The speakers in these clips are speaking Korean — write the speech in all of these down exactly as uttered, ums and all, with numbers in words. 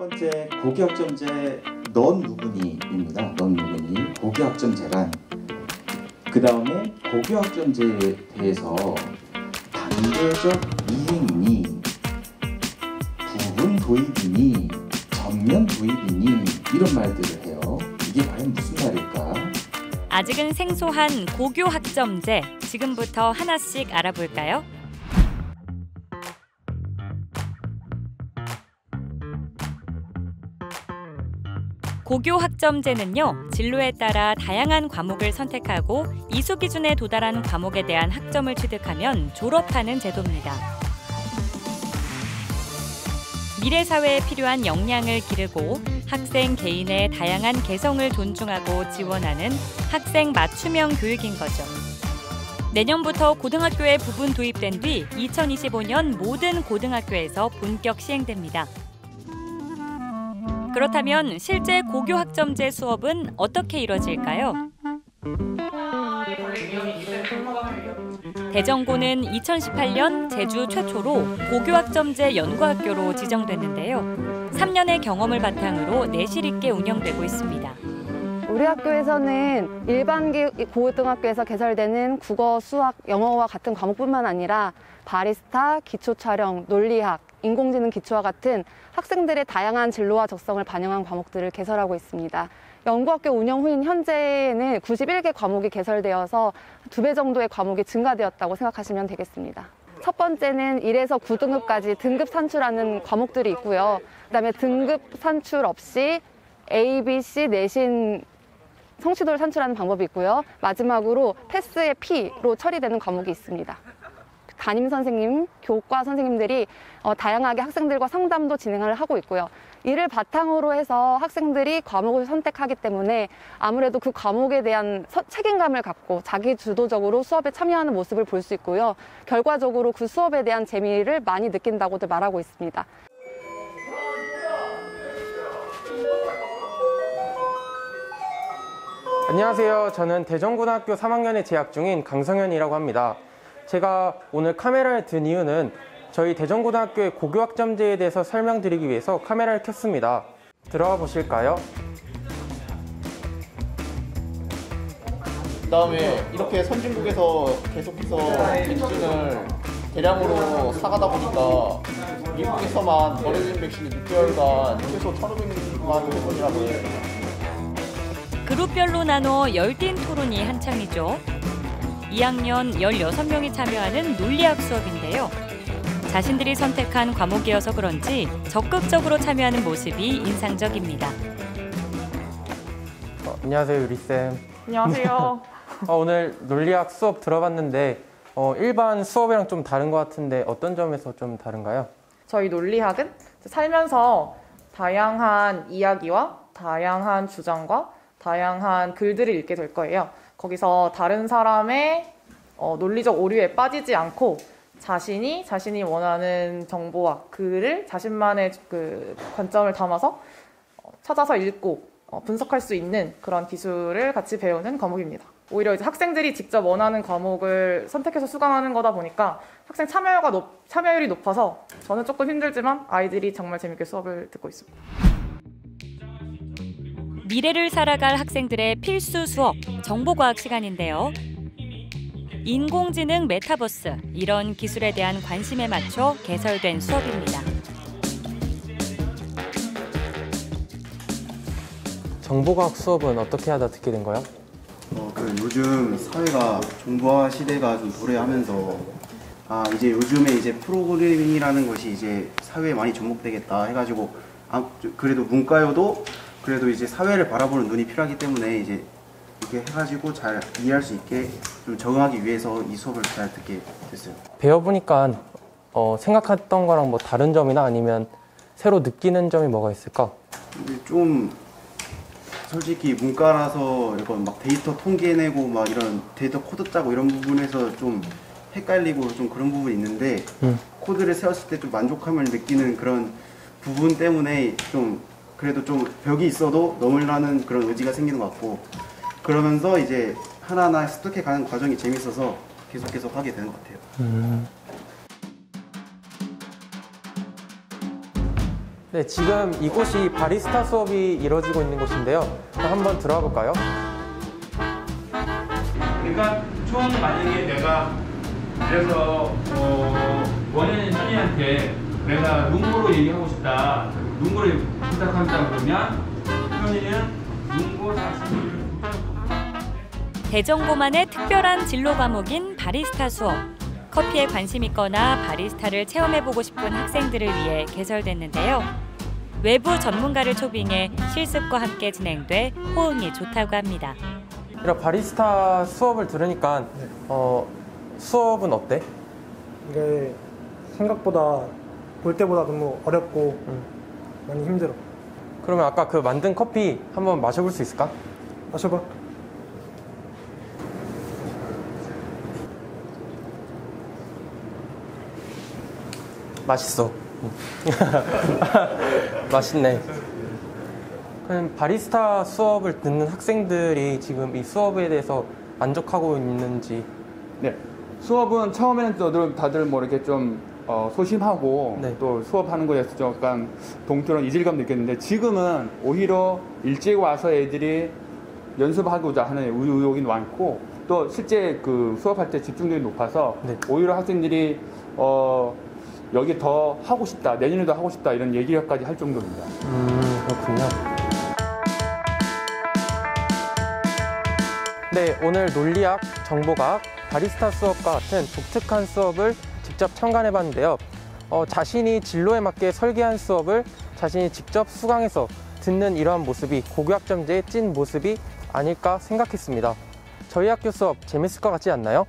번째 고교학점제 넌 누구니입니다. 넌 누구니 고교학점제란 그 다음에 고교학점제에 대해서 단계적 이행이니 부분 도입이니 전면 도입이니 이런 말들을 해요. 이게 과연 무슨 말일까? 아직은 생소한 고교학점제, 지금부터 하나씩 알아볼까요? 고교학점제는요, 진로에 따라 다양한 과목을 선택하고 이수 기준에 도달한 과목에 대한 학점을 취득하면 졸업하는 제도입니다. 미래 사회에 필요한 역량을 기르고 학생 개인의 다양한 개성을 존중하고 지원하는 학생 맞춤형 교육인 거죠. 내년부터 고등학교에 부분 도입된 뒤 이천이십오 년 모든 고등학교에서 본격 시행됩니다. 그렇다면 실제 고교학점제 수업은 어떻게 이뤄질까요? 대전고는 이천십팔 년 제주 최초로 고교학점제 연구학교로 지정됐는데요. 삼 년의 경험을 바탕으로 내실 있게 운영되고 있습니다. 우리 학교에서는 일반 고등학교에서 개설되는 국어, 수학, 영어와 같은 과목뿐만 아니라 바리스타, 기초촬영, 논리학, 인공지능 기초와 같은 학생들의 다양한 진로와 적성을 반영한 과목들을 개설하고 있습니다. 연구학교 운영 후인 현재는 구십일 개 과목이 개설되어서 두 배 정도의 과목이 증가되었다고 생각하시면 되겠습니다. 첫 번째는 일에서 구 등급까지 등급 산출하는 과목들이 있고요. 그다음에 등급 산출 없이 A, B, C 내신 성취도를 산출하는 방법이 있고요. 마지막으로 패스의 P로 처리되는 과목이 있습니다. 담임 선생님, 교과 선생님들이 어, 다양하게 학생들과 상담도 진행을 하고 있고요. 이를 바탕으로 해서 학생들이 과목을 선택하기 때문에 아무래도 그 과목에 대한 서, 책임감을 갖고 자기 주도적으로 수업에 참여하는 모습을 볼 수 있고요. 결과적으로 그 수업에 대한 재미를 많이 느낀다고들 말하고 있습니다. 안녕하세요. 저는 대전고등학교 삼 학년에 재학 중인 강성현이라고 합니다. 제가 오늘 카메라를 든 이유는 저희 대전고등학교의 고교학점제에 대해서 설명드리기 위해서 카메라를 켰습니다. 들어가 보실까요? 그 다음에 이렇게 선진국에서 계속해서 백신을 대량으로 사가다 보니까 미국에서만 버려진 백신이 육 개월간 최소 천오백만 회분이라고 해요. 그룹별로 나눠 열띤 토론이 한창이죠. 이 학년 열여섯 명이 참여하는 논리학 수업인데요. 자신들이 선택한 과목이어서 그런지 적극적으로 참여하는 모습이 인상적입니다. 어, 안녕하세요, 유리쌤. 안녕하세요. 어, 오늘 논리학 수업 들어봤는데 어, 일반 수업이랑 좀 다른 것 같은데 어떤 점에서 좀 다른가요? 저희 논리학은 살면서 다양한 이야기와 다양한 주장과 다양한 글들을 읽게 될 거예요. 거기서 다른 사람의 어, 논리적 오류에 빠지지 않고 자신이 자신이 원하는 정보와 글을 자신만의 그 관점을 담아서 어, 찾아서 읽고 어, 분석할 수 있는 그런 기술을 같이 배우는 과목입니다. 오히려 이제 학생들이 직접 원하는 과목을 선택해서 수강하는 거다 보니까 학생 참여가 높, 참여율이 높아서 저는 조금 힘들지만 아이들이 정말 재밌게 수업을 듣고 있습니다. 미래를 살아갈 학생들의 필수 수업, 정보과학 시간인데요. 인공지능 메타버스, 이런 기술에 대한 관심에 맞춰 개설된 수업입니다. 정보과학 수업은 어떻게 하다 듣게 된 거예요? 어, 그 요즘 사회가 정보화 시대가 좀 도래하면서 아 이제 요즘에 이제 프로그래밍이라는 것이 이제 사회에 많이 접목되겠다 해가지고 아 그래도 문과여도 그래도 이제 사회를 바라보는 눈이 필요하기 때문에 이제 이렇게 해가지고 잘 이해할 수 있게 좀 적응하기 위해서 이 수업을 잘 듣게 됐어요. 배워보니까 어, 생각했던 거랑 뭐 다른 점이나 아니면 새로 느끼는 점이 뭐가 있을까? 근데 좀 솔직히 문과라서 이건 막 데이터 통계내고 막 이런 데이터 코드 짜고 이런 부분에서 좀 헷갈리고 좀 그런 부분이 있는데 음. 코드를 세웠을 때 좀 만족감을 느끼는 그런 부분 때문에 좀 그래도 좀 벽이 있어도 넘으려는 그런 의지가 생기는 것 같고 그러면서 이제 하나하나 습득해 가는 과정이 재밌어서 계속 계속 하게 되는 것 같아요. 음. 네, 지금 이곳이 바리스타 수업이 이루어지고 있는 곳인데요. 한번 들어가 볼까요? 그러니까 총 만약에 내가 그래서 어, 원현이 현이한테 내가 농구로 얘기하고 싶다, 농구를 부탁한다 그러면 현이는 농구 자신을 대전고만의 특별한 진로 과목인 바리스타 수업. 커피에 관심 있거나 바리스타를 체험해보고 싶은 학생들을 위해 개설됐는데요. 외부 전문가를 초빙해 실습과 함께 진행돼 호응이 좋다고 합니다. 이런 바리스타 수업을 들으니까 어, 수업은 어때? 이게 생각보다 볼 때보다 너무 어렵고 음. 많이 힘들어. 그러면 아까 그 만든 커피 한번 마셔볼 수 있을까? 마셔봐. 맛있어. 맛있네. 그럼 바리스타 수업을 듣는 학생들이 지금 이 수업에 대해서 만족하고 있는지. 네, 수업은 처음에는 다들, 다들 뭐 이렇게 좀 어, 소심하고 네. 또 수업하는 거에 대해서 좀 약간 동떨어진 이질감 느꼈는데 지금은 오히려 일찍 와서 애들이 연습하고자 하는 의욕이 많고 또 실제 그 수업할 때 집중력이 높아서 네. 오히려 학생들이 어, 여기 더 하고 싶다, 내년에도 하고 싶다 이런 얘기까지 할 정도입니다. 음, 그렇군요. 네, 오늘 논리학, 정보과학, 바리스타 수업과 같은 독특한 수업을 직접 참관해봤는데요. 어, 자신이 진로에 맞게 설계한 수업을 자신이 직접 수강해서 듣는 이러한 모습이 고교학점제의 찐 모습이 아닐까 생각했습니다. 저희 학교 수업 재밌을 것 같지 않나요?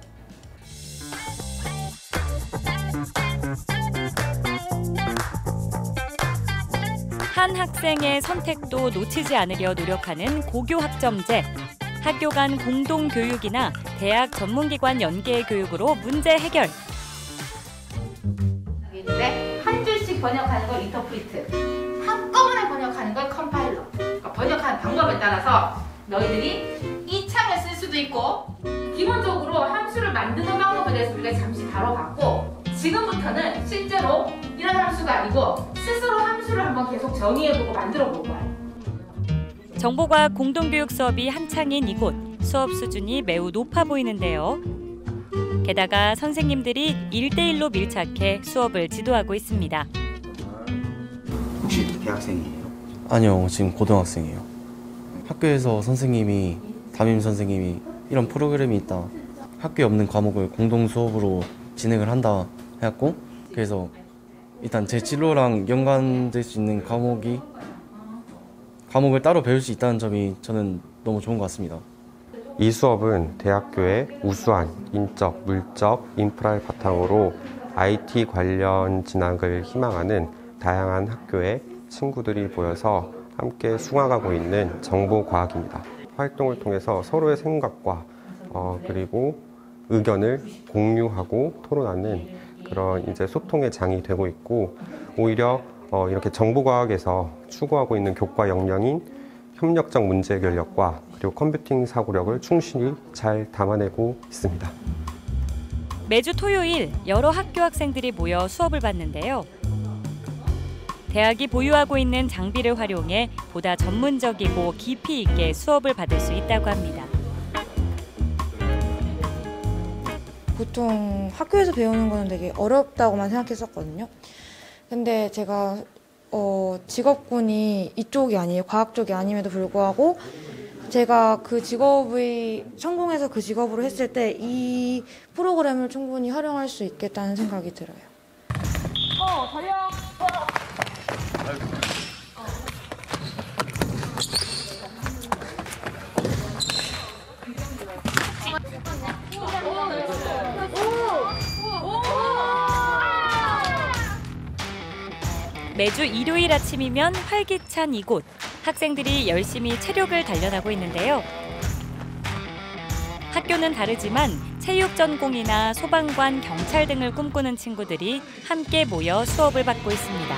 한 학생의 선택도 놓치지 않으려 노력하는 고교학점제. 학교 간 공동교육이나 대학 전문기관 연계 교육으로 문제 해결. 있는데 한 줄씩 번역하는 걸 인터프리트, 한꺼번에 번역하는 걸 컴파일러. 그러니까 번역하는 방법에 따라서 너희들이 이 창을 쓸 수도 있고 기본적으로 함수를 만드는 방법에 대해서 우리가 잠시 다뤄봤고 지금부터는 실제로 이런 함수가 아니고 스스로 함수를 한번 계속 정의해보고 만들어볼 거야. 정보과학 공동교육 수업이 한창인 이곳, 수업 수준이 매우 높아 보이는데요. 게다가 선생님들이 일대일로 밀착해 수업을 지도하고 있습니다. 혹시 대학생이에요? 아니요, 지금 고등학생이에요. 학교에서 선생님이, 담임 선생님이 이런 프로그램이 있다, 학교에 없는 과목을 공동 수업으로 진행을 한다 해갖고, 그래서 일단 제 진로랑 연관될 수 있는 과목이 과목을 따로 배울 수 있다는 점이 저는 너무 좋은 것 같습니다. 이 수업은 대학교의 우수한 인적, 물적, 인프라를 바탕으로 아이티 관련 진학을 희망하는 다양한 학교의 친구들이 모여서 함께 수강하고 있는 정보과학입니다. 활동을 통해서 서로의 생각과 어, 그리고 의견을 공유하고 토론하는 그런 이제 소통의 장이 되고 있고, 오히려 어, 이렇게 정보과학에서 추구하고 있는 교과 역량인 협력적 문제 해결력과 그리고 컴퓨팅 사고력을 충실히 잘 담아내고 있습니다. 매주 토요일 여러 학교 학생들이 모여 수업을 받는데요. 대학이 보유하고 있는 장비를 활용해 보다 전문적이고 깊이 있게 수업을 받을 수 있다고 합니다. 보통 학교에서 배우는 거는 되게 어렵다고만 생각했었거든요. 근데 제가 어, 직업군이 이쪽이 아니에요. 과학 쪽이 아님에도 불구하고 제가 그 직업의 성공해서 그 직업으로 했을 때 이 프로그램을 충분히 활용할 수 있겠다는 생각이 들어요. 어, 달려! 매주 일요일 아침이면 활기찬 이곳. 학생들이 열심히 체력을 단련하고 있는데요. 학교는 다르지만 체육 전공이나 소방관, 경찰 등을 꿈꾸는 친구들이 함께 모여 수업을 받고 있습니다.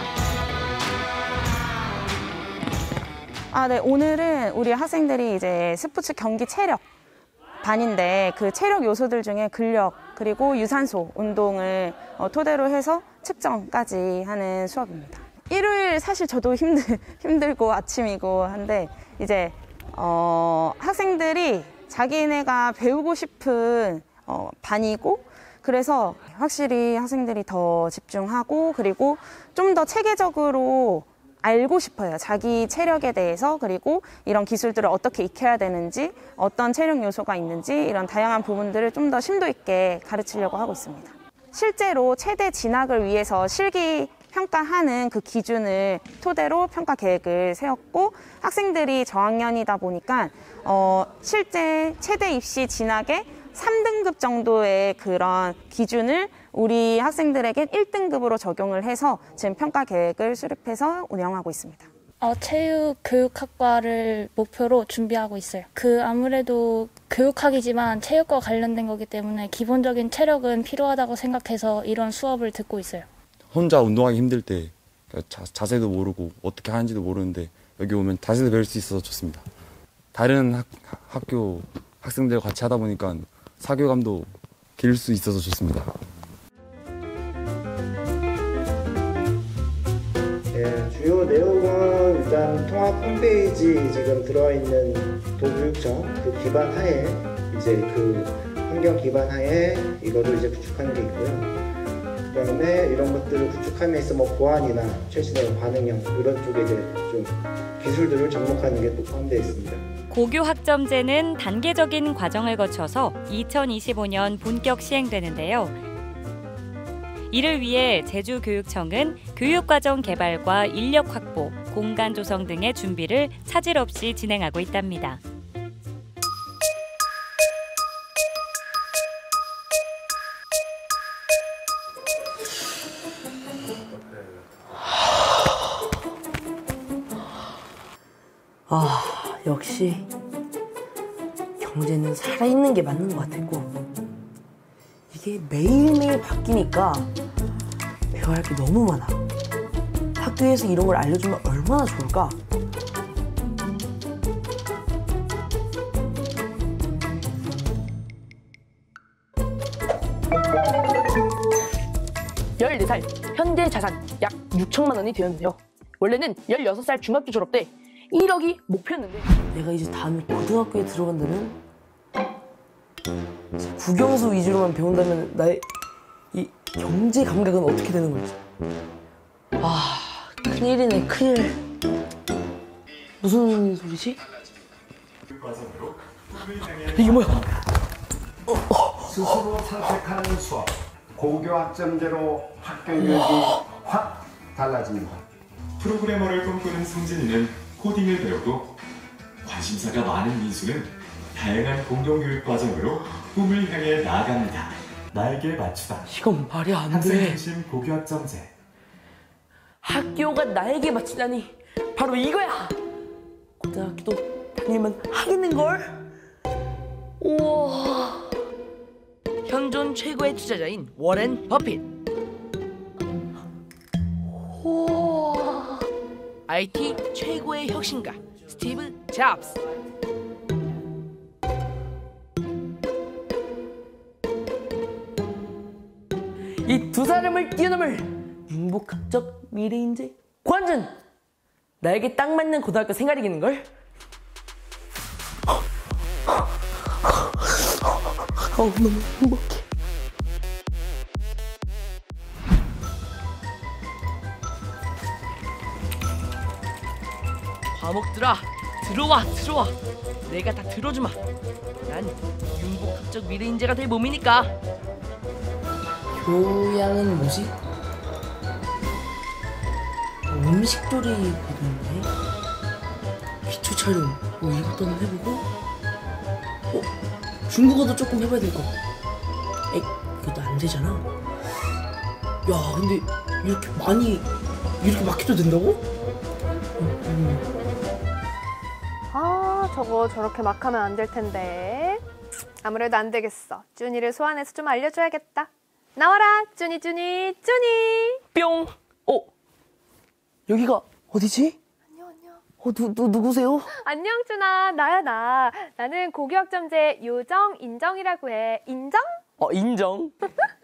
아, 네. 오늘은 우리 학생들이 이제 스포츠 경기 체력 반인데 그 체력 요소들 중에 근력 그리고 유산소 운동을 토대로 해서 측정까지 하는 수업입니다. 일요일 사실 저도 힘들, 힘들고 아침이고 한데 이제 어, 학생들이 자기네가 배우고 싶은 어, 반이고 그래서 확실히 학생들이 더 집중하고 그리고 좀 더 체계적으로 알고 싶어요. 자기 체력에 대해서 그리고 이런 기술들을 어떻게 익혀야 되는지 어떤 체력 요소가 있는지 이런 다양한 부분들을 좀 더 심도 있게 가르치려고 하고 있습니다. 실제로 최대 진학을 위해서 실기 평가하는 그 기준을 토대로 평가 계획을 세웠고 학생들이 저학년이다 보니까 어, 실제 최대 입시 진학의 삼 등급 정도의 그런 기준을 우리 학생들에게 일 등급으로 적용을 해서 지금 평가 계획을 수립해서 운영하고 있습니다. 어, 체육교육학과를 목표로 준비하고 있어요. 그 아무래도 교육학이지만 체육과 관련된 거기 때문에 기본적인 체력은 필요하다고 생각해서 이런 수업을 듣고 있어요. 혼자 운동하기 힘들 때 자, 자세도 모르고 어떻게 하는지도 모르는데 여기 오면 자세도 배울 수 있어서 좋습니다. 다른 학, 학교 학생들과 같이 하다 보니까 사교감도 기를 수 있어서 좋습니다. 네, 주요 내용은 일단 통합 홈페이지 지금 들어와 있는 도교육청 그 기반 하에 이제 그 환경 기반 하에 이거를 이제 구축하는 게 있고요. 그다음에 이런 것들을 구축함에 있어 뭐 보안이나 최신의 반응형 이런 쪽에 이제 좀 기술들을 접목하는 게 또 포함되어 있습니다. 고교 학점제는 단계적인 과정을 거쳐서 이천이십오 년 본격 시행되는데요. 이를 위해 제주교육청은 교육과정 개발과 인력 확보, 공간 조성 등의 준비를 차질 없이 진행하고 있답니다. 아, 역시 경제는 살아있는 게 맞는 것 같았고 이게 매일매일 바뀌니까 배워야 할 게 너무 많아. 학교에서 이런 걸 알려주면 얼마나 좋을까? 열네 살, 현재 자산 약 육천만 원이 되었는데요. 원래는 열여섯 살 중학교 졸업 때 일억이 목표였는데 내가 이제 다음에 고등학교에 들어간다면 국영수 위주로만 배운다면 나의 이 경제 감각은 어떻게 되는 걸지. 아, 큰일이네, 큰일. 무슨 소리지? 이게 뭐야? 스스로 선택하는 수업, 고교 학점제로 학교 교육이 확 달라집니다. 프로그래머를 꿈꾸는 성진이는 코딩을 배우고 관심사가 많은 민수는 다양한 공동교육 과정으로 꿈을 향해 나아갑니다. 나에게 맞추다. 이건 말이 안 돼. 학생 중심 고교 학점제. 학교가 나에게 맞추다니 바로 이거야. 고등학교도 다니면 하겠는걸? 우와. 현존 최고의 투자자인 워렌 버핏. 우와. 아이티 최고의 혁신가 스티브 잡스. 이 두 사람을 뛰어넘을 융복학적 미래인재 관전! 나에게 딱 맞는 고등학교 생활이겠는걸? 어우, 너무 행복해. 과목들아, 들어와, 들어와. 내가 다 들어주마. 난 융복학적 미래인재가 될 몸이니까. 교양은 뭐지? 음식조리 보던데? 기초 촬영 뭐 이것도 한번 해보고 어? 중국어도 조금 해봐야 될 것 같고 에이 그것도 안 되잖아. 야 근데 이렇게 많이 이렇게 막혀도 된다고? 음, 음. 아, 저거 저렇게 막 하면 안 될 텐데. 아무래도 안 되겠어. 쭈니를 소환해서 좀 알려줘야겠다. 나와라, 쭈니, 쭈니, 쭈니! 뿅! 어? 여기가 어디지? 안녕, 안녕. 어, 누, 누, 누구세요? 안녕, 쭈나. 나야, 나. 나는 고교학점제 요정 인정이라고 해. 인정? 어, 인정.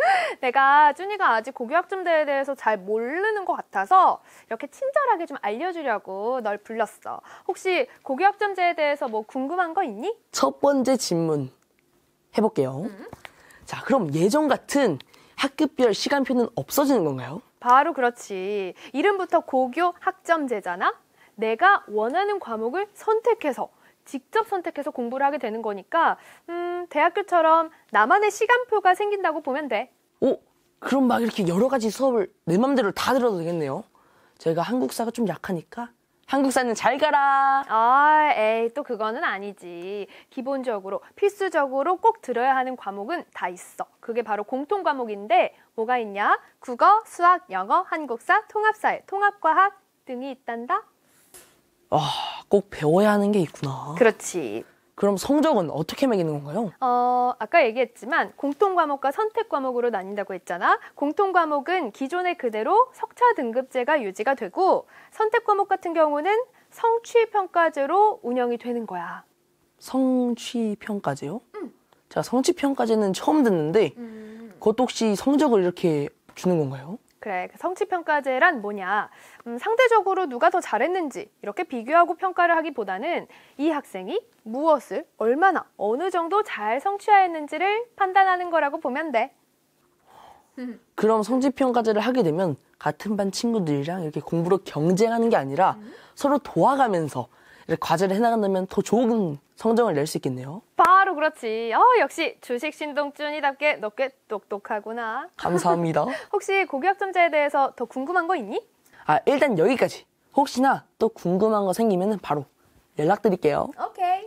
내가 준이가 아직 고교학점제에 대해서 잘 모르는 것 같아서 이렇게 친절하게 좀 알려주려고 널 불렀어. 혹시 고교학점제에 대해서 뭐 궁금한 거 있니? 첫 번째 질문 해볼게요. 음? 자, 그럼 예전 같은 학급별 시간표는 없어지는 건가요? 바로 그렇지. 이름부터 고교학점제잖아. 내가 원하는 과목을 선택해서 직접 선택해서 공부를 하게 되는 거니까 음, 대학교처럼 나만의 시간표가 생긴다고 보면 돼. 오, 그럼 막 이렇게 여러 가지 수업을 내 맘대로 다 들어도 되겠네요. 제가 한국사가 좀 약하니까 한국사는 잘 가라. 아, 에이, 또 그거는 아니지. 기본적으로 필수적으로 꼭 들어야 하는 과목은 다 있어. 그게 바로 공통 과목인데 뭐가 있냐? 국어, 수학, 영어, 한국사, 통합사회, 통합과학 등이 있단다. 아, 꼭 배워야 하는 게 있구나. 그렇지. 그럼 성적은 어떻게 매기는 건가요? 어, 아까 얘기했지만 공통 과목과 선택 과목으로 나뉜다고 했잖아. 공통 과목은 기존의 그대로 석차 등급제가 유지가 되고 선택 과목 같은 경우는 성취 평가제로 운영이 되는 거야. 성취 평가제요? 응. 제가 성취 평가제는 처음 듣는데 음. 그것도 혹시 성적을 이렇게 주는 건가요? 그래, 성취평가제란 뭐냐? 음, 상대적으로 누가 더 잘했는지 이렇게 비교하고 평가를 하기보다는 이 학생이 무엇을 얼마나 어느 정도 잘 성취하였는지를 판단하는 거라고 보면 돼. 그럼 성취평가제를 하게 되면 같은 반 친구들이랑 이렇게 공부로 경쟁하는 게 아니라 음? 서로 도와가면서 이렇게 과제를 해나간다면 더 좋은 성적을 낼 수 있겠네요. 바로 그렇지. 어, 역시 주식 신동준이답게 너 꽤 똑똑하구나. 감사합니다. 혹시 고교학점제에 대해서 더 궁금한 거 있니? 아, 일단 여기까지. 혹시나 또 궁금한 거 생기면 바로 연락드릴게요. 오케이.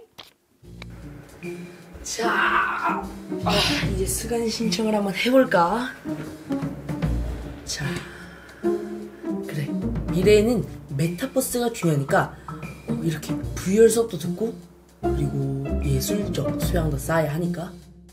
자, 아, 이제 수강 신청을 한번 해볼까? 자, 그래. 미래에는 메타버스가 중요하니까 어, 이렇게 브이알 수업도 듣고 그리고 예술적 소양도 쌓아야 하니까.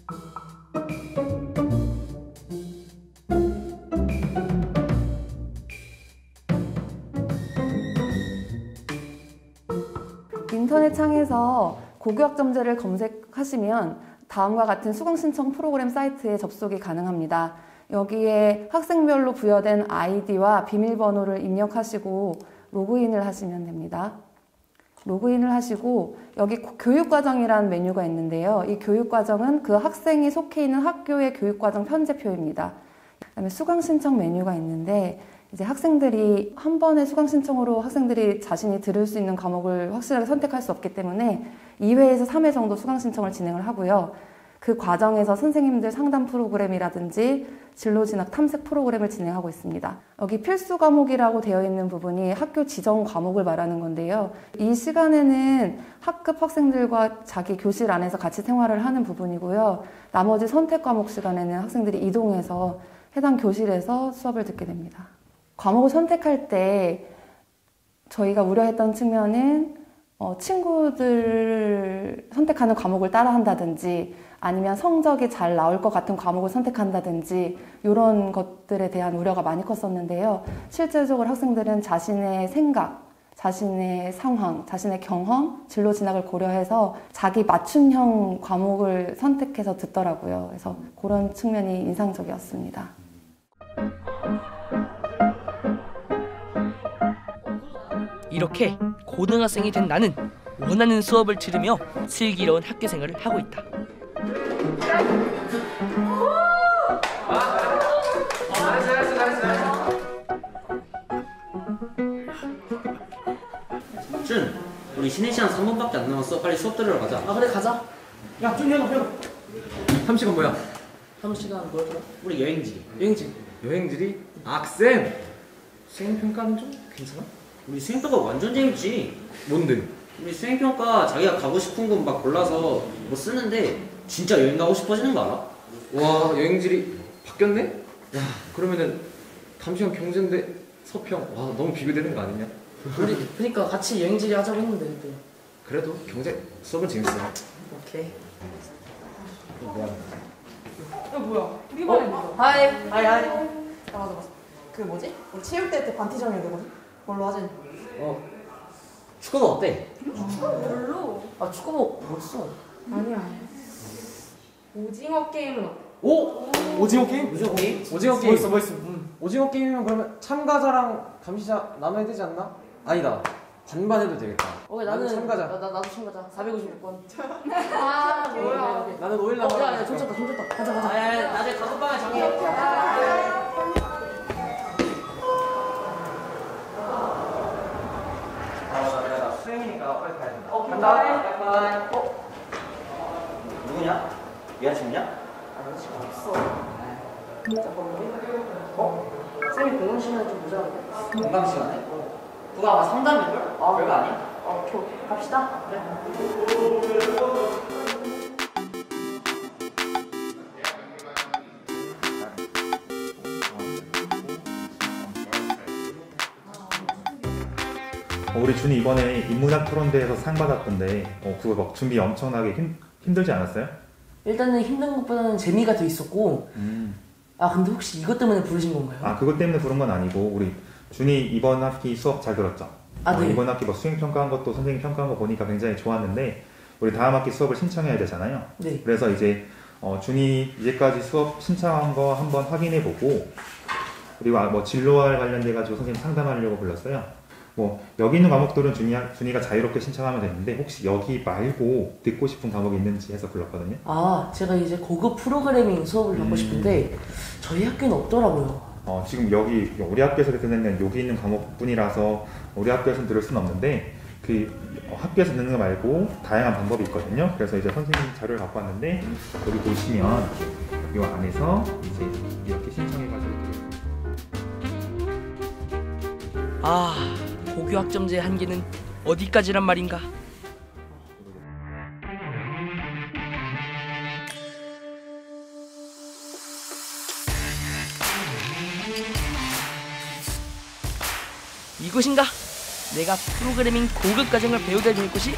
인터넷 창에서 고교학점제를 검색하시면 다음과 같은 수강 신청 프로그램 사이트에 접속이 가능합니다. 여기에 학생별로 부여된 아이디와 비밀번호를 입력하시고 로그인을 하시면 됩니다. 로그인을 하시고 여기 교육과정이라는 메뉴가 있는데요. 이 교육과정은 그 학생이 속해 있는 학교의 교육과정 편제표입니다. 그다음에 수강 신청 메뉴가 있는데 이제 학생들이 한 번의 수강 신청으로 학생들이 자신이 들을 수 있는 과목을 확실하게 선택할 수 없기 때문에 이 회에서 삼 회 정도 수강 신청을 진행을 하고요. 그 과정에서 선생님들 상담 프로그램이라든지 진로 진학 탐색 프로그램을 진행하고 있습니다. 여기 필수 과목이라고 되어 있는 부분이 학교 지정 과목을 말하는 건데요. 이 시간에는 학급 학생들과 자기 교실 안에서 같이 생활을 하는 부분이고요. 나머지 선택 과목 시간에는 학생들이 이동해서 해당 교실에서 수업을 듣게 됩니다. 과목을 선택할 때 저희가 우려했던 측면은 어, 친구들 선택하는 과목을 따라한다든지 아니면 성적이 잘 나올 것 같은 과목을 선택한다든지 이런 것들에 대한 우려가 많이 컸었는데요. 실제적으로 학생들은 자신의 생각, 자신의 상황, 자신의 경험, 진로 진학을 고려해서 자기 맞춤형 과목을 선택해서 듣더라고요. 그래서 그런 측면이 인상적이었습니다. 이렇게 고등학생이 된 나는 원하는 수업을 들으며 슬기로운 학교 생활을 하고 있다. 준, 우리 쉬는 시간 삼 분밖에 안 남았어. 빨리 수업 들으러 가자. 아 그래 가자. 야, 준 현아, 현아. 삼 시간 뭐야? 삼 시간 뭐였더라? 우리 여행지. 여행지. 여행지리? 악쌤! 수행평가는 좀 괜찮아? 우리 수행평가 완전 재밌지. 뭔데? 우리 수행평가 자기가 가고 싶은 곳 막 골라서 뭐 쓰는데 진짜 여행 가고 싶어지는 거 알아? 와, 여행지리 바뀌었네? 야, 그러면은 담시형 경제인데 서평, 와, 너무 비교되는 거 아니냐? 우리 그러니까 같이 여행지리 하자고 했는데 근데. 그래도 경제 수업은 재밌어. 오케이. 뭐야? 야, 뭐야? 우리 반에 누구야? 하이. 하이, 하이. 아, 맞아, 맞아. 그 뭐지? 우리 체육대회 때 반티 정해야 되거든? 뭘로 하지? 어. 축구는 어때? 축구 별로. 아, 축구복 멋있어. 아니야. 오징어 게임은 어때? 오! 오징어 게임? 오징어 게임? 오징어 게임. 멋있어, 멋있어. 음. 오징어 게임이면 그러면 참가자랑 감시자 나눠야 되지 않나? 아니다. 반반 해도 되겠다. 오케이, 나는 참가자. 나, 나, 나도 참가자. 사백오십육 번. 아, 뭐야. 나는 오일 어, 남아. 야, 야, 손 쳤다, 손 쳤다. 가자, 가자. 아, 야, 야, 나중에 다섯 방에 정해. 아, 수행이니까 빨리 가야 된다. 어, 간다. 바이바이. 어? 누구냐? 여자친구냐? 아, 나 지금 없어. 잠깐만요. 어? 쌤이 공연 시간에 좀 늦었는데. 공강 시간에? 그거 아마 상담일걸? 아, 별거 아니야? 어, 오케이, 오케이. 갑시다. 그래. 어, 우리 준이 이번에 인문학 토론대회에서 상 받았던데 어, 그거 막 준비 엄청나게 힘, 힘들지 않았어요? 일단은 힘든 것보다는 재미가 더 있었고. 음. 아, 근데 혹시 이것 때문에 부르신 건가요? 아 그것 때문에 부른 건 아니고 우리 준이 이번 학기 수업 잘 들었죠? 아, 네. 어, 이번 학기 뭐 수행 평가한 것도 선생님 평가한 거 보니까 굉장히 좋았는데 우리 다음 학기 수업을 신청해야 되잖아요. 네. 그래서 이제 어, 준이 이제까지 수업 신청한 거 한번 확인해 보고 그리고 아, 뭐 진로와 관련돼 가지고 선생님 상담하려고 불렀어요. 뭐 여기 있는 과목들은 준이, 준이가 자유롭게 신청하면 되는데 혹시 여기 말고 듣고 싶은 과목이 있는지 해서 불렀거든요. 아, 제가 이제 고급 프로그래밍 수업을 받고 음. 싶은데 저희 학교는 없더라고요. 어, 지금 여기 우리 학교에서 듣는 여기 있는 과목뿐이라서 우리 학교에서는 들을 수는 없는데 그 어, 학교에서 듣는 거 말고 다양한 방법이 있거든요. 그래서 이제 선생님 자료를 갖고 왔는데 여기 보시면 이 안에서 이제 이렇게 신청해가지고 아, 고교 학점제의 한계는 어디까지란 말인가? 이곳인가? 내가 프로그래밍 고급 과정을 배우게 될 곳이?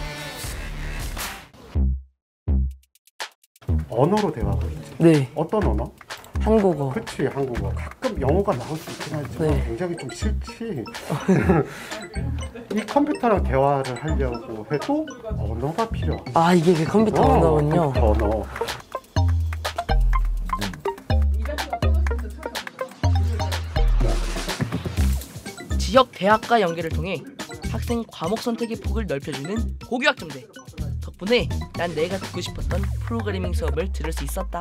언어로 대화가 있지. 네. 어떤 언어? 한국어. 그치, 한국어. 가끔 영어가 나올 수 있긴 하지만 네. 굉장히 좀 싫지. 이 컴퓨터랑 대화를 하려고 해도 언어가 필요해. 아, 이게 그 컴퓨터 어, 언어군요. 컴퓨터 언어. 지역 대학과 연계를 통해 학생 과목 선택의 폭을 넓혀주는 고교 학점제. 덕분에 난 내가 듣고 싶었던 프로그래밍 수업을 들을 수 있었다.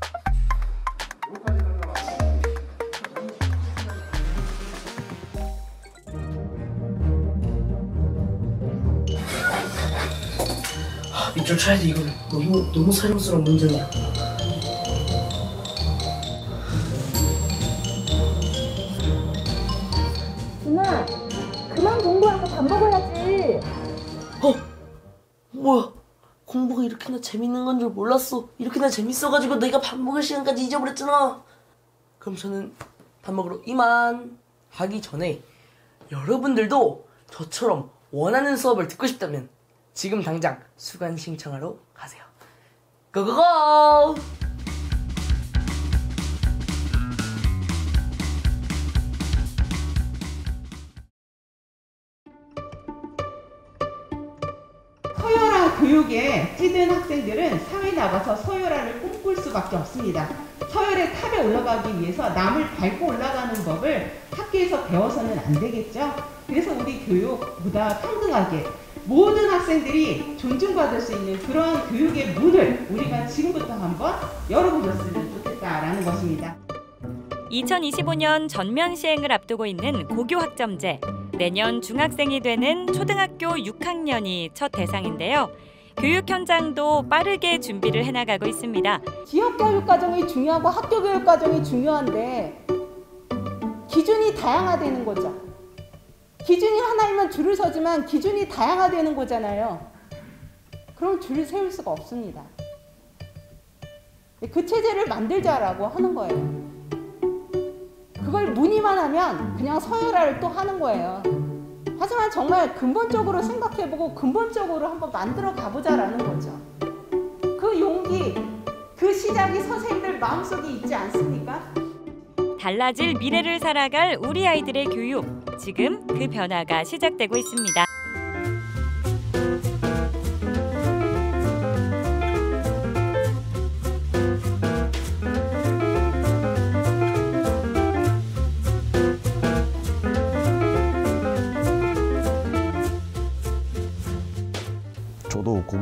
밑줄 쳐야 돼. 이거 너무 너무 사령스러운 문제야. 준아, 그만 공부하고 밥 먹어야지. 어? 뭐야? 공부가 이렇게나 재밌는 건 줄 몰랐어. 이렇게나 재밌어가지고 내가 밥 먹을 시간까지 잊어버렸잖아. 그럼 저는 밥 먹으러 이만. 하기 전에 여러분들도 저처럼 원하는 수업을 듣고 싶다면 지금 당장 수강 신청하러 가세요. 고고고! 서열화 교육에 찌든 학생들은 사회에 나가서 서열화를 꿈꿀 수밖에 없습니다. 서열의 탑에 올라가기 위해서 남을 밟고 올라가는 법을 학교에서 배워서는 안 되겠죠. 그래서 우리 교육보다 평등하게 모든 학생들이 존중받을 수 있는 그런 교육의 문을 우리가 지금부터 한번 열어보셨으면 좋겠다라는 것입니다. 이천이십오 년 전면 시행을 앞두고 있는 고교 학점제. 내년 중학생이 되는 초등학교 육 학년이 첫 대상인데요. 교육 현장도 빠르게 준비를 해나가고 있습니다. 지역 교육 과정이 중요하고 학교 교육 과정이 중요한데 기준이 다양화되는 거죠. 기준이 하나이면 줄을 서지만 기준이 다양화되는 거잖아요. 그럼 줄을 세울 수가 없습니다. 그 체제를 만들자라고 하는 거예요. 그걸 문의만 하면 그냥 서열화를 또 하는 거예요. 하지만 정말 근본적으로 생각해보고 근본적으로 한번 만들어 가보자라는 거죠. 그 용기, 그 시작이 선생님들 마음속에 있지 않습니까? 달라질 미래를 살아갈 우리 아이들의 교육. 지금 그 변화가 시작되고 있습니다.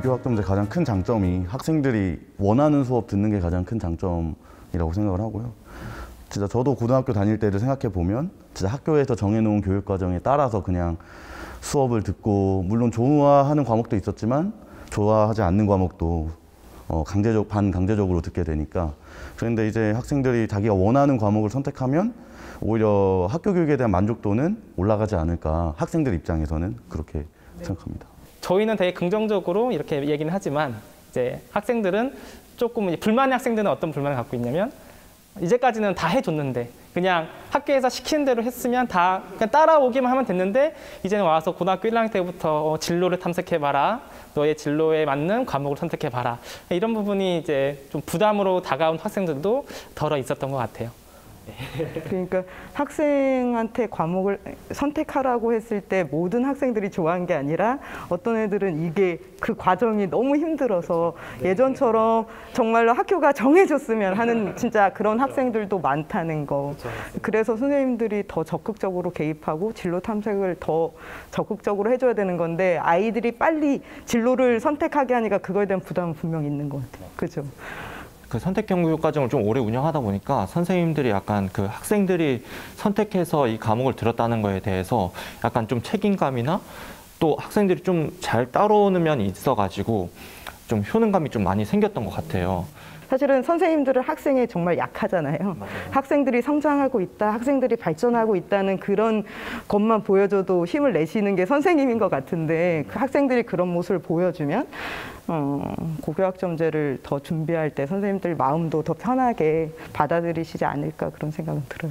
고교학점제 가장 큰 장점이 학생들이 원하는 수업 듣는 게 가장 큰 장점이라고 생각을 하고요. 진짜 저도 고등학교 다닐 때를 생각해 보면 진짜 학교에서 정해놓은 교육 과정에 따라서 그냥 수업을 듣고, 물론 좋아하는 과목도 있었지만 좋아하지 않는 과목도 어, 강제적, 반강제적으로 듣게 되니까. 그런데 이제 학생들이 자기가 원하는 과목을 선택하면 오히려 학교 교육에 대한 만족도는 올라가지 않을까, 학생들 입장에서는 그렇게 네. 생각합니다. 저희는 되게 긍정적으로 이렇게 얘기는 하지만 이제 학생들은 조금 이제 불만의 학생들은 어떤 불만을 갖고 있냐면, 이제까지는 다 해줬는데 그냥 학교에서 시키는 대로 했으면 다 그냥 따라오기만 하면 됐는데, 이제는 와서 고등학교 일 학년 때부터 어, 진로를 탐색해봐라, 너의 진로에 맞는 과목을 선택해봐라, 이런 부분이 이제 좀 부담으로 다가온 학생들도 덜어 있었던 것 같아요. 그러니까 학생한테 과목을 선택하라고 했을 때 모든 학생들이 좋아한 게 아니라 어떤 애들은 이게 그 과정이 너무 힘들어서 예전처럼 정말로 학교가 정해줬으면 하는 진짜 그런 학생들도 많다는 거. 그래서 선생님들이 더 적극적으로 개입하고 진로 탐색을 더 적극적으로 해줘야 되는 건데, 아이들이 빨리 진로를 선택하게 하니까 그거에 대한 부담은 분명히 있는 것 같아요. 그죠? 그 선택형 교육 과정을 좀 오래 운영하다 보니까 선생님들이 약간 그 학생들이 선택해서 이 과목을 들었다는 거에 대해서 약간 좀 책임감이나 또 학생들이 좀 잘 따라오는 면이 있어가지고 좀 효능감이 좀 많이 생겼던 것 같아요. 사실은 선생님들은 학생에 정말 약하잖아요. 맞아요. 학생들이 성장하고 있다, 학생들이 발전하고 있다는 그런 것만 보여줘도 힘을 내시는 게 선생님인 것 같은데, 그 학생들이 그런 모습을 보여주면 어, 고교학점제를 더 준비할 때 선생님들 마음도 더 편하게 받아들이시지 않을까, 그런 생각은 들어요.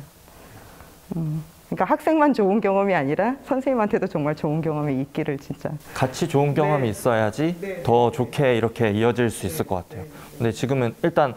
음. 그러니까 학생만 좋은 경험이 아니라 선생님한테도 정말 좋은 경험이 있기를 진짜. 같이 좋은 경험이 네. 있어야지 네. 더 좋게 이렇게 이어질 수 있을 것 같아요. 근데 지금은 일단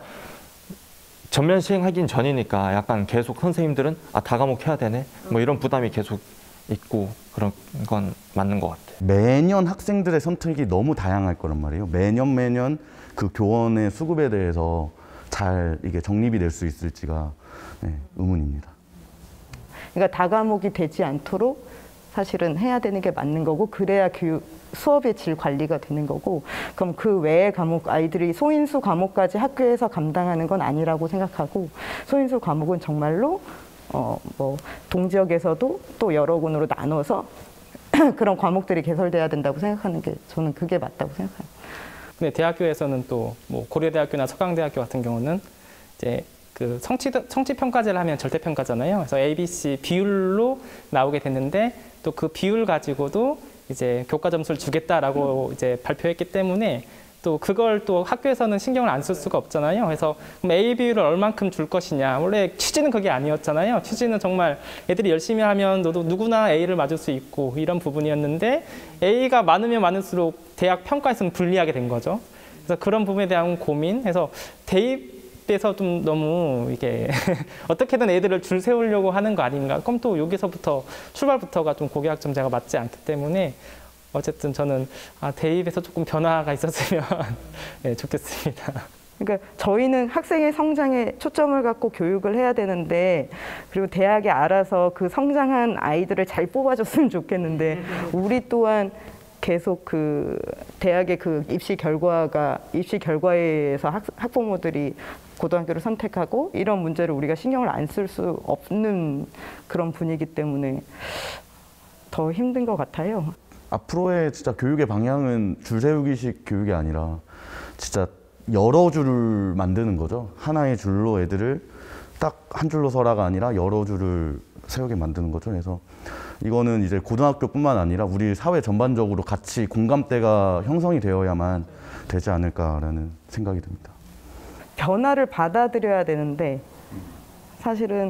전면 시행하긴 전이니까 약간 계속 선생님들은 아, 다 과목 해야 되네, 뭐 이런 부담이 계속 있고, 그런 건 맞는 것 같아요. 매년 학생들의 선택이 너무 다양할 거란 말이에요. 매년 매년 그 교원의 수급에 대해서 잘 이게 정립이 될 수 있을지가 네, 의문입니다. 그러니까 다과목이 되지 않도록 사실은 해야 되는 게 맞는 거고, 그래야 교육 수업의 질 관리가 되는 거고, 그럼 그 외의 과목, 아이들이 소인수 과목까지 학교에서 감당하는 건 아니라고 생각하고, 소인수 과목은 정말로 어, 뭐 동지역에서도 또 여러 군으로 나눠서 그런 과목들이 개설돼야 된다고 생각하는 게, 저는 그게 맞다고 생각해요. 근데 대학교에서는 또 뭐 고려대학교나 서강대학교 같은 경우는 이제 그 성취, 성취 평가제를 하면 절대 평가잖아요. 그래서 A, B, C 비율로 나오게 됐는데, 또 그 비율 가지고도 이제 교과 점수를 주겠다라고 이제 발표했기 때문에 또 그걸 또 학교에서는 신경을 안 쓸 수가 없잖아요. 그래서 그럼 A 비율을 얼만큼 줄 것이냐. 원래 취지는 그게 아니었잖아요. 취지는 정말 애들이 열심히 하면 너도 누구나 A를 맞을 수 있고 이런 부분이었는데, A가 많으면 많을수록 대학 평가에서는 불리하게 된 거죠. 그래서 그런 부분에 대한 고민, 해서 대입에서 좀 너무 이게 어떻게든 애들을 줄 세우려고 하는 거 아닌가. 그럼 또 여기서부터 출발부터가 좀 고교학점제가 맞지 않기 때문에 어쨌든 저는 아, 대입에서 조금 변화가 있었으면 네, 좋겠습니다. 그러니까 저희는 학생의 성장에 초점을 갖고 교육을 해야 되는데, 그리고 대학이 알아서 그 성장한 아이들을 잘 뽑아줬으면 좋겠는데, 우리 또한 계속 그 대학의 그 입시 결과가 입시 결과에 의해서 학, 학부모들이 고등학교를 선택하고 이런 문제를 우리가 신경을 안 쓸 수 없는 그런 분위기 때문에 더 힘든 것 같아요. 앞으로의 진짜 교육의 방향은 줄 세우기식 교육이 아니라 진짜 여러 줄을 만드는 거죠. 하나의 줄로 애들을 딱 한 줄로 서라가 아니라 여러 줄을 세우게 만드는 거죠. 그래서 이거는 이제 고등학교뿐만 아니라 우리 사회 전반적으로 같이 공감대가 형성이 되어야만 되지 않을까라는 생각이 듭니다. 변화를 받아들여야 되는데, 사실은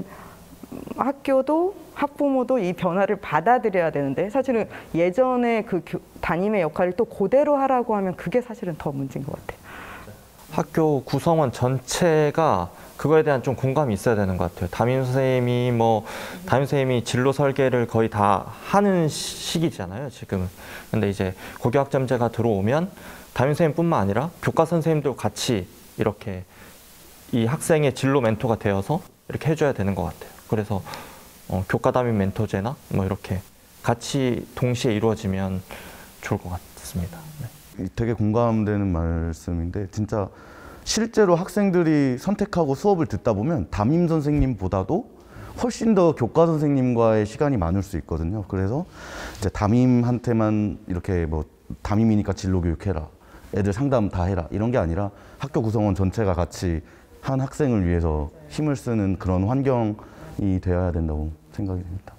학교도 학부모도 이 변화를 받아들여야 되는데, 사실은 예전에 그 교, 담임의 역할을 또 그대로 하라고 하면 그게 사실은 더 문제인 것 같아요. 학교 구성원 전체가 그거에 대한 좀 공감이 있어야 되는 것 같아요. 담임 선생님이 뭐 담임 선생님이 진로 설계를 거의 다 하는 시기잖아요, 지금은. 근데 이제 고교학점제가 들어오면 담임 선생님뿐만 아니라 교과 선생님도 같이 이렇게 이 학생의 진로 멘토가 되어서 이렇게 해줘야 되는 것 같아요. 그래서 어, 교과 담임 멘토제나 뭐 이렇게 같이 동시에 이루어지면 좋을 것 같습니다. 네. 되게 공감되는 말씀인데 진짜 실제로 학생들이 선택하고 수업을 듣다 보면 담임 선생님보다도 훨씬 더 교과 선생님과의 시간이 많을 수 있거든요. 그래서 이제 담임한테만 이렇게 뭐 담임이니까 진로 교육해라, 애들 상담 다 해라 이런 게 아니라 학교 구성원 전체가 같이 한 학생을 위해서 힘을 쓰는 그런 환경이 되어야 된다고 생각이 됩니다.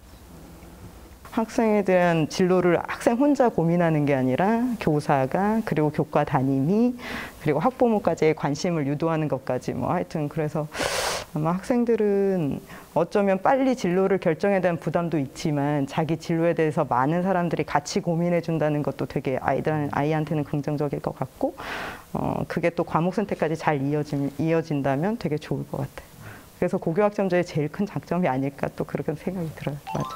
학생에 대한 진로를 학생 혼자 고민하는 게 아니라 교사가 그리고 교과 담임이 그리고 학부모까지의 관심을 유도하는 것까지 뭐 하여튼 그래서 아마 학생들은 어쩌면 빨리 진로를 결정에 대한 부담도 있지만 자기 진로에 대해서 많은 사람들이 같이 고민해 준다는 것도 되게 아이들, 아이한테는 긍정적일 것 같고 어, 그게 또 과목 선택까지 잘 이어진, 이어진다면 되게 좋을 것 같아요. 그래서 고교학점제의 제일 큰 장점이 아닐까 또 그렇게 생각이 들어요. 맞아.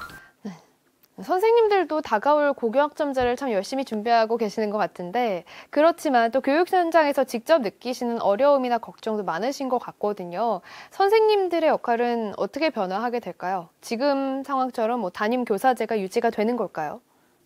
선생님들도 다가올 고교학점제를 참 열심히 준비하고 계시는 것 같은데 그렇지만 또 교육 현장에서 직접 느끼시는 어려움이나 걱정도 많으신 것 같거든요. 선생님들의 역할은 어떻게 변화하게 될까요? 지금 상황처럼 뭐 담임 교사제가 유지가 되는 걸까요?